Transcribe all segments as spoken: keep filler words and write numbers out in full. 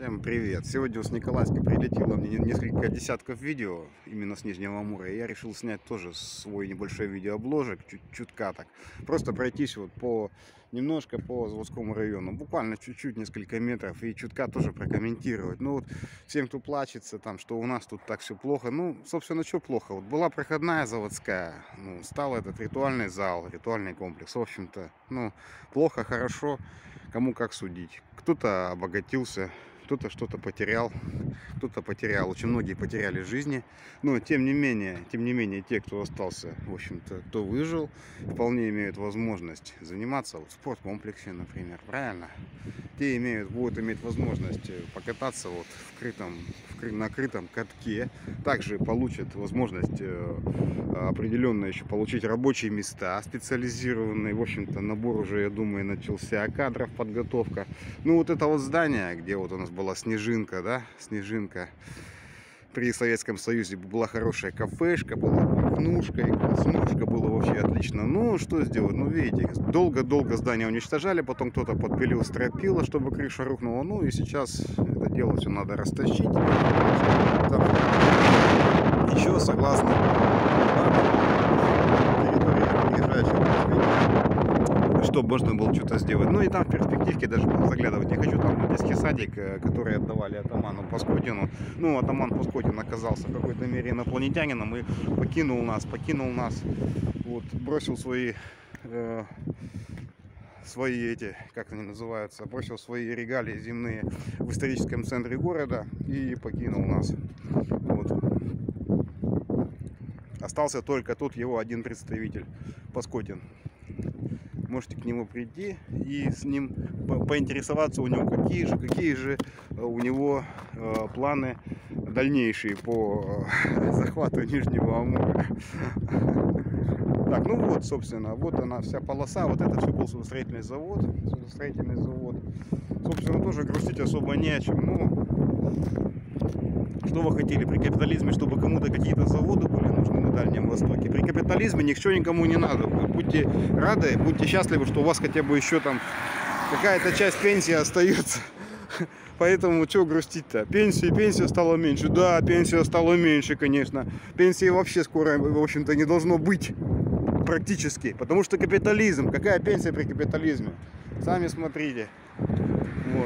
Всем привет! Сегодня с Николаевска прилетело мне несколько десятков видео именно с Нижнего Амура. И я решил снять тоже свой небольшой видеообложек, чуть чутка так. Просто пройтись вот по немножко по Заводскому району, буквально чуть-чуть, несколько метров, и чутка тоже прокомментировать. Ну вот всем, кто плачется, там, что у нас тут так все плохо, ну, собственно, что плохо? Вот была проходная заводская, ну, стал этот ритуальный зал, ритуальный комплекс. В общем-то, ну, плохо, хорошо, кому как судить. Кто-то обогатился, кто-то что-то потерял, кто-то потерял, очень многие потеряли жизни, но тем не менее, тем не менее, те, кто остался, в общем-то, кто выжил, вполне имеют возможность заниматься вот, в спорткомплексе, например, правильно? Те имеют, будут иметь возможность покататься вот в крытом, в на крытом катке, также получат возможность определенно еще получить рабочие места специализированные, в общем-то, набор уже, я думаю, начался, кадров, подготовка. Ну вот это вот здание, где вот у нас была Снежинка, да, Снежинка. При Советском Союзе была хорошая кафешка, была пивнушка, и краснушка, было вообще отлично. Ну, что сделать? Ну, видите, долго-долго здание уничтожали, потом кто-то подпилил стропила, чтобы крыша рухнула. Ну, и сейчас это дело все надо растащить. Там еще, согласно чтобы можно было что-то сделать. Ну и там в перспективке даже заглядывать не хочу. Там детский садик, который отдавали атаману Паскотину. Ну, атаман Паскотин оказался в какой-то мере инопланетянином и покинул нас, покинул нас. Вот, бросил свои, э, свои эти, как они называются, бросил свои регалии земные в историческом центре города и покинул нас. Вот. Остался только тут его один представитель, Паскотин. Можете к нему прийти и с ним поинтересоваться у него, какие же, какие же у него планы дальнейшие по захвату Нижнего Амура. Так, ну вот, собственно, вот она вся полоса. Вот это все был судостроительный завод. Судостроительный завод. Собственно, тоже грустить особо не о чем. Ну, что вы хотели при капитализме, чтобы кому-то какие-то заводы были нужны на Дальнем Востоке? При капитализме ничего никому не надо. Вы будьте рады, будьте счастливы, что у вас хотя бы еще там какая-то часть пенсии остается. Поэтому что грустить-то? Пенсия, пенсия стала меньше. Да, пенсия стала меньше, конечно. Пенсии вообще скоро, в общем-то, не должно быть практически. Потому что капитализм. Какая пенсия при капитализме? Сами смотрите. Вот.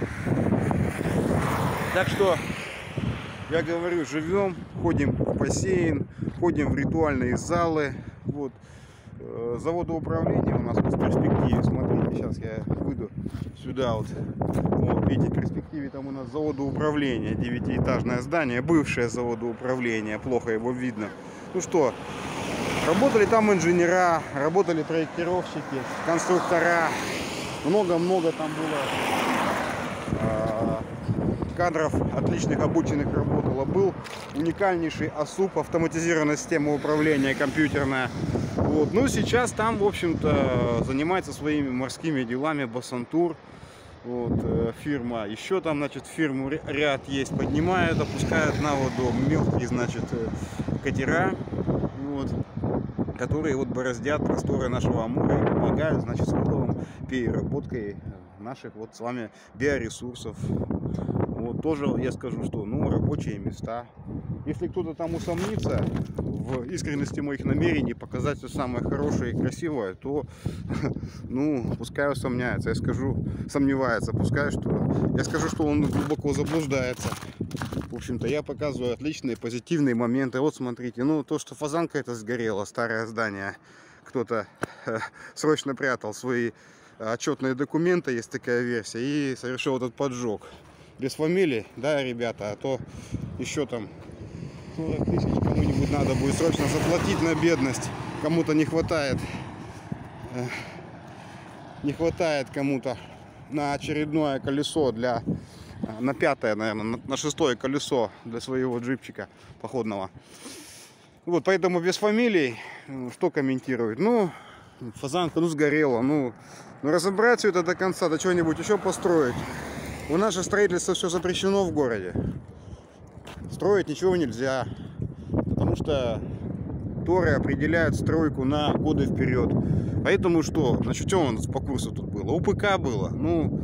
Так что, я говорю, живем, ходим в бассейн, ходим в ритуальные залы. Вот. Заводоуправление у нас в перспективе. Смотрите, сейчас я выйду сюда вот. Вот, видите, в перспективе там у нас заводоуправление, девятиэтажное здание, бывшее заводоуправление, плохо его видно. Ну что, работали там инженера, работали проектировщики, конструктора, много-много там было кадров отличных, обученных работало. Был уникальнейший АСУП, автоматизированная система управления компьютерная. Вот. Ну, сейчас там, в общем-то, занимается своими морскими делами Басантур. Вот, фирма. Еще там, значит, фирму ряд есть. Поднимают, опускают на воду мелкие, значит, катера, вот, которые вот бороздят просторы нашего Амура и помогают, значит, с выловом, переработкой наших вот с вами биоресурсов. Вот тоже я скажу, что, ну, рабочие места. Если кто-то там усомнится в искренности моих намерений показать все самое хорошее и красивое, то, ну, пускай усомняется. Я скажу, сомневается, пускай что. Я скажу, что он глубоко заблуждается. В общем-то, я показываю отличные, позитивные моменты. Вот смотрите, ну, то, что фазанка это сгорела, старое здание, кто-то срочно прятал свои отчетные документы, есть такая версия, и совершил этот поджог. Без фамилий, да, ребята, а то еще там сорок тысяч кому-нибудь надо будет срочно заплатить на бедность. Кому-то не хватает, не хватает кому-то на очередное колесо для, на пятое, наверное, на шестое колесо для своего джипчика походного. Вот, поэтому без фамилий, что комментировать? Ну, фазанка, ну, сгорела, ну, ну разобрать все это до конца, да что-нибудь еще построить. У нас же строительство все запрещено в городе. Строить ничего нельзя, потому что торы определяют стройку на годы вперед. Поэтому что? Значит, что у нас по курсу тут было? УПК было. Ну,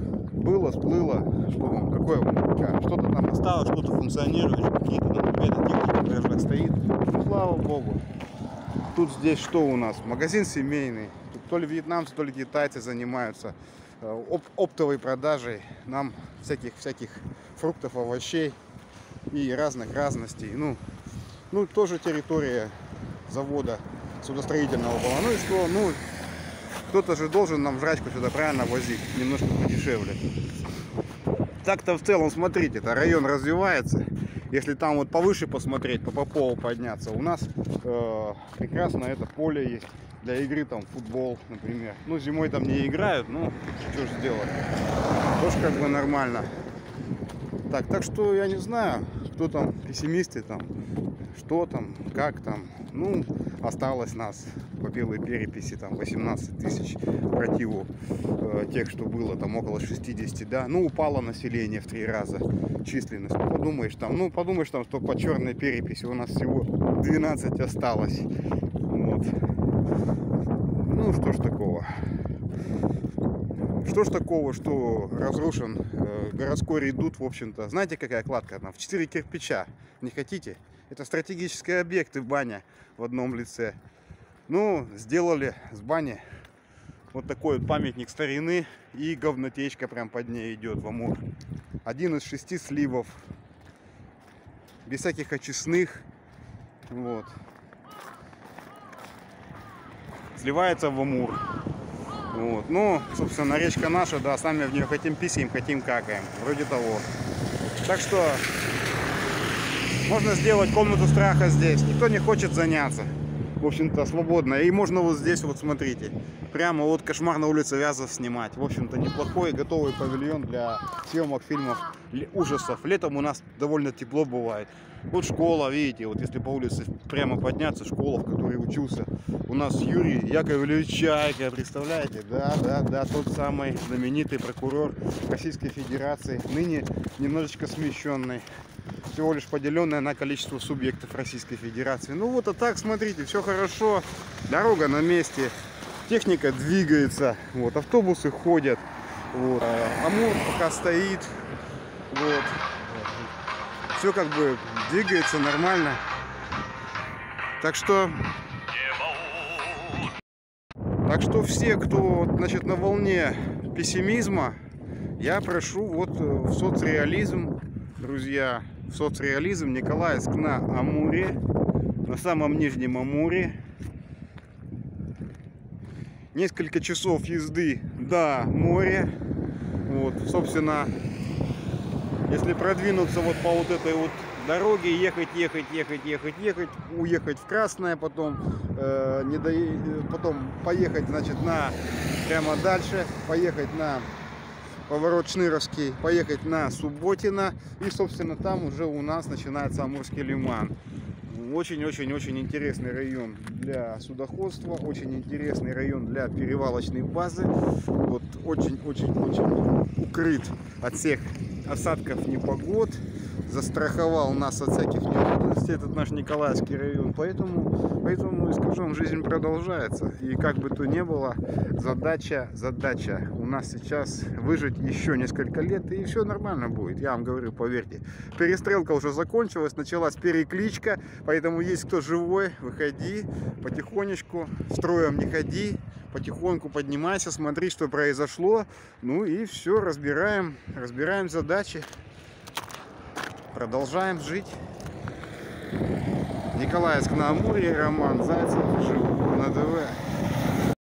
было, всплыло, что вам, какое вам, что-то там осталось, что-то функционирует, какие-то там какая-то техника в гаражах стоит. Ну, слава богу. Тут здесь что у нас? Магазин семейный. Тут то ли вьетнамцы, то ли китайцы занимаются оп оптовой продажей нам всяких всяких фруктов, овощей и разных разностей. Ну, ну тоже территория завода судостроительного была. Ну и что? Ну, кто-то же должен нам жрачку сюда правильно возить, немножко подешевле. Так-то в целом, смотрите, это район развивается. Если там вот повыше посмотреть, по Попову подняться, у нас э, прекрасно это поле есть для игры, там футбол, например. Ну, зимой там не играют, ну, что же сделать. Тоже как бы нормально. Так, так что я не знаю, кто там пессимисты, там, что там, как там. Ну, осталось нас по белой переписи там восемнадцать тысяч противу э, тех, что было там около шестидесяти, да. Ну, упало население в три раза численность. Ну, подумаешь там, ну, подумаешь там, что по черной переписи у нас всего двенадцать осталось. Вот. Ну, что ж такого. Что ж такого, что разрушен э, городской редут, в общем-то. Знаете, какая кладка там? В четыре кирпича. Не хотите? Это стратегические объекты в бане в одном лице. Ну, сделали с бани вот такой вот памятник старины, и говнотечка прям под ней идет в Амур. Один из шести сливов. Без всяких очистных. Вот. Сливается в Амур. Вот. Ну, собственно, речка наша, да, сами в нее хотим писаем, хотим какаем. Вроде того. Так что можно сделать комнату страха здесь. Никто не хочет заняться. В общем-то, свободно. И можно вот здесь, вот смотрите, прямо вот кошмар на улице Вязов снимать. В общем-то, неплохой готовый павильон для съемок фильмов ужасов. Летом у нас довольно тепло бывает. Вот школа, видите, вот если по улице прямо подняться, школа, в которой учился у нас Юрий Яковлевич Чайка, представляете? Да, да, да, тот самый знаменитый прокурор Российской Федерации, ныне немножечко смещенный, всего лишь поделенное на количество субъектов Российской Федерации. Ну вот, а так, смотрите, все хорошо, дорога на месте, техника двигается, вот, автобусы ходят, вот, Амур пока стоит, вот. Все как бы двигается нормально. Так что Так что все, кто, значит, на волне пессимизма, я прошу вот в соцреализм, друзья, в соцреализм. Николаевск на Амуре, на самом нижнем Амуре. Несколько часов езды до моря. Вот, собственно, если продвинуться вот по вот этой вот дороге, ехать, ехать, ехать, ехать, ехать, уехать в Красное, потом, э, не до... потом поехать, значит, на прямо дальше, поехать на поворот Шныровский, поехать на Субботино, и, собственно, там уже у нас начинается Амурский лиман. Очень-очень-очень интересный район для судоходства, очень интересный район для перевалочной базы. Вот очень-очень-очень укрыт от всех осадков, непогод, застраховал нас от всяких неожиданностей этот наш Николаевский район. Поэтому, поэтому, скажем, жизнь продолжается. И как бы то ни было, задача, задача у нас сейчас выжить еще несколько лет, и все нормально будет. Я вам говорю, поверьте. Перестрелка уже закончилась, началась перекличка, поэтому есть кто живой, выходи потихонечку, строем не ходи, потихоньку поднимайся, смотри, что произошло. Ну и все, разбираем, разбираем задачи. Продолжаем жить. Николаевск на Амуре, Роман Зайцев, живу на ДВ.